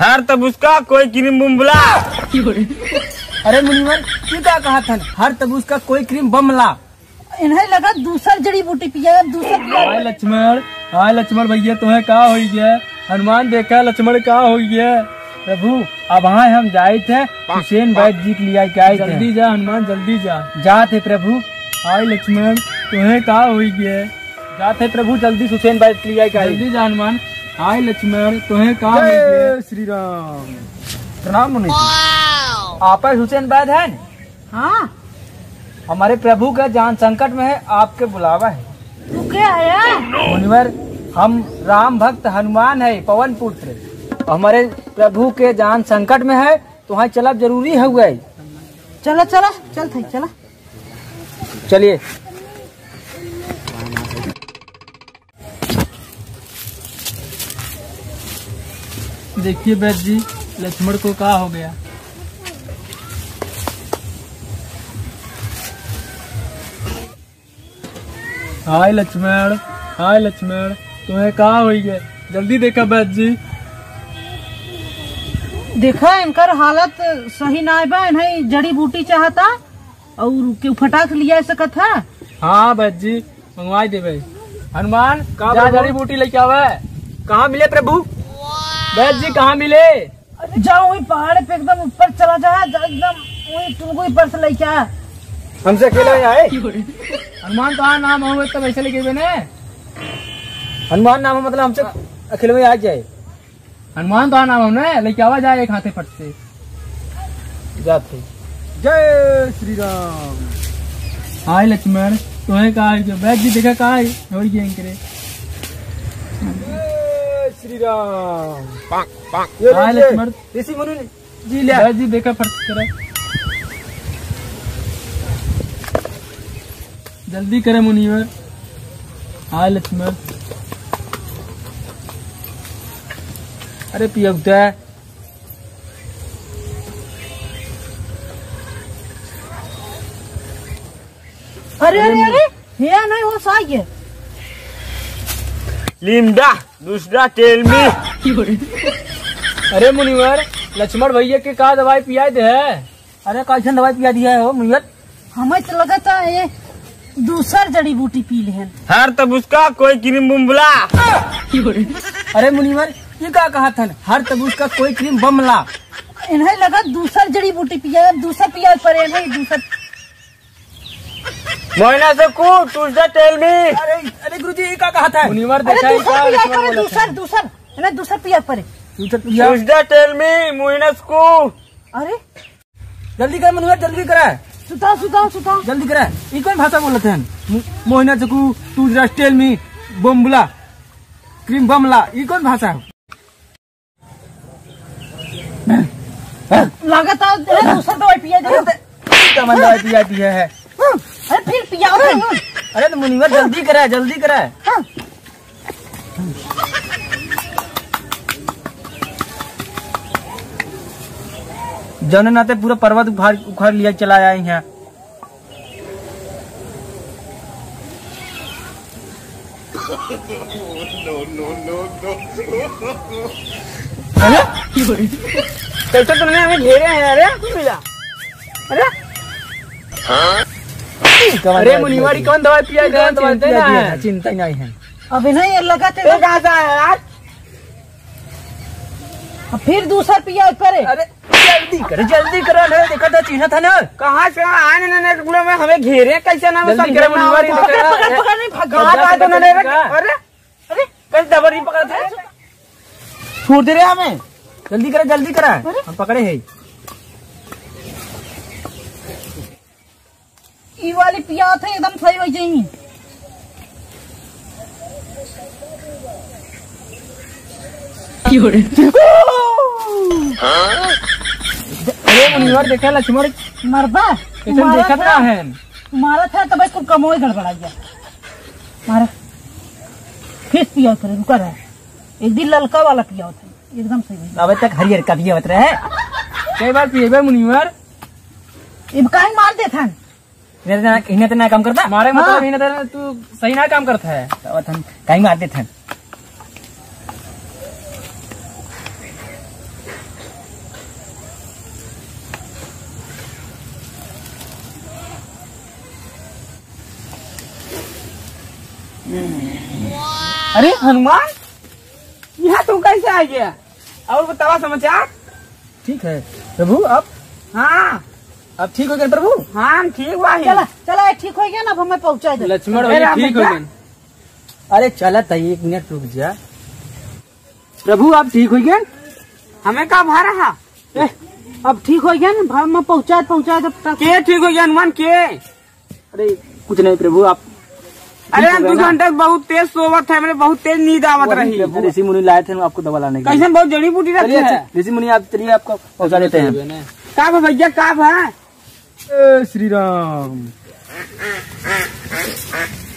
हर तब उसका कोई क्रीम बुमला। अरे मुनिवर तू क्या कहा था? हर तब उसका कोई क्रीम बमला। इन्हें लगा दूसर जड़ी बूटी पिया दूसर। हाय लक्ष्मण भैया तुम्हें का हो गया? हनुमान देखा लक्ष्मण का हो गया? प्रभु अब हाँ हम जाए थे हुसैन वैद्य जी के लिए क्या? जल्दी जा हनुमान जल्दी जा। जाते प्रभु। हाय लक्ष्मण तुम्हें का हो गया? जाते प्रभु जल्दी हुसैन वैद्य के लिए क्या? जल्दी जा हनुमान। हाय लक्ष्मण तुम्हें का हो गया? श्री राम। प्रणाम मुनि। आप हुसैन वैद्य है? हाँ हमारे प्रभु का जान संकट में है, आपके बुलावा है। तू क्या है? मुनिवर हम राम भक्त हनुमान है पवन पुत्र। हमारे प्रभु के जान संकट में है तो वहाँ चलब जरूरी है गए। चला चला चल थे चला। चलिए देखिए वैद्य जी लक्ष्मण को क्या हो गया? हाय लक्ष्मण तुम्हें कहा हुई है? जल्दी देखा वैद्य जी। देखा इनकर हालत सही ना बा। इन्हें जड़ी बूटी चाहता और के फटाक लिया सकत है। हाँ वैद्य जी मंगवाई देवे। हनुमान कहाँ जड़ी बूटी लेके आवे? कहाँ मिले प्रभु? वैद्य जी कहाँ मिले? जाओ वही पहाड़ पे एकदम ऊपर चला जा, एकदम वही तुमको ऊपर से लेके आ। हमसे अकेले आए? हनुमान तो नाम हो तब ऐसे लेके गए ने। हनुमान नाम हो मतलब हमसे अकेले में आ जाए। हनुमान तो नाम हमने लेके आवा जाए एक हाथे फट से जाते। जय श्री राम। हाय लक्ष्मण तुम्हें कहा है? वैद्य जी देखा कहा है? हो गए जय श्री राम। हाय लक्ष्मण ऋषि मुनि जी ले। वैद्य जी देखा फट करे जल्दी करे मुनिवर। हाय लक्ष्मण। अरे पियौता अरे अरे अरे ये नहीं हो साये लिमडा दूसरा टेल में। अरे मुनिवर लक्ष्मण भैया के का दवाई पिया दे है? अरे कैसन दवाई पिया दिया है हो मुनिवर? हमें तो लगता है ये दूसर जड़ी बूटी पी ले। हर तब उसका कोई क्रीम बुमला। अरे मुनिवर ये क्या कहा था? हर तब उसका कोई क्रीम बमला। इन्हें लगा दूसर जड़ी बूटी पिया दूसर पिया पर नहीं दूसर। मोइना से को दूसरा टेल में। अरे गुरुजी ये क्या कहा था? मुनिवर देखा दूसर इन्हें दूसर पिया पर दूसरा टेल में मोइनस को। अरे जल्दी कर मुनिवर जल्दी करा। सुता जल्दी करा। ये कौन भाषा बोलते हैं? मोहिना चकू दूसरा टेल में बमला क्रीम बमला ये कौन भाषा है? लगातार दूसरा दवाई पिया है। अरे फिर पिया। अरे तो मुनिवर जल्दी करा जल्दी करा। जौन नाते पूरा पर्वत उखाड़ लिया चला आए हैं। कैसे तुमने हमें घेरे हैं? अरे कुछ मिला? अरे मुनिवर कौन दवाई पिया है? चिंता नहीं है। अभी नहीं लगाते कहाँ से आया यार? फिर दूसरा पिया करे। अरे जल्दी करो नहीं देखा था चिन्ह था ना। कहाँ से आए ना में हमें घेरे कैसे ना? जल्दी करो मुनिवर। पकड़ नहीं भगा। अरे अरे कैसे दबर नहीं पकड़ा था? छोड़ दे रहे हमें। जल्दी करा हम पकड़े है। ई वाली पिया था एकदम सही हो जाएगी। अरे मुनिवर देखा लक्ष्मण मरदा देखा था है मारा था तब इसको कमोई गड़बड़ा गया। मारा फिर पिया करे रुका रहा। एक दिन ललका वाला पिया था एकदम सही। अब तक हरियर का पिया बता है। कई बार पिए मुनिवर कहीं मार दे था। इन्हें तो ना काम करता मारे मतलब इन्हें तो तू सही ना काम करता है। कहीं मार देते हैं। अरे हनुमान, यहाँ तुम कैसे आ गया? और बतावा समाचार। ठीक है प्रभु, आप हाँ ठीक हो गए प्रभु? हाँ हम ठीक हुआ है। चला चला, ये ठीक हो गया ना, अब हमें पहुंचा दे। लक्ष्मण अरे भैया राम ठीक हो भैया। गए? अरे चला था, 1 मिनट रुक जा। प्रभु आप ठीक हो गए? हमें का भा रहा? ए, अब ठीक हो गया ना, भाव में पहुंचा तब तक। के ठीक हो गया हनुमान के? अरे कुछ नहीं प्रभु, आप अरे ठीक हो गए 2 ना? घंटे बहुत तेज सोवत है, मैंने बहुत तेज नींद आवत रही। ऋषि मुनि लाए थे आपको दवा लाने के लिए। कैसे बहुत जड़ी बूटी रखी चलिए है। ऋषि मुनि, आप चलिए, आपको पहुंचा देते हैं। का भा भैया, का भा? श्री राम।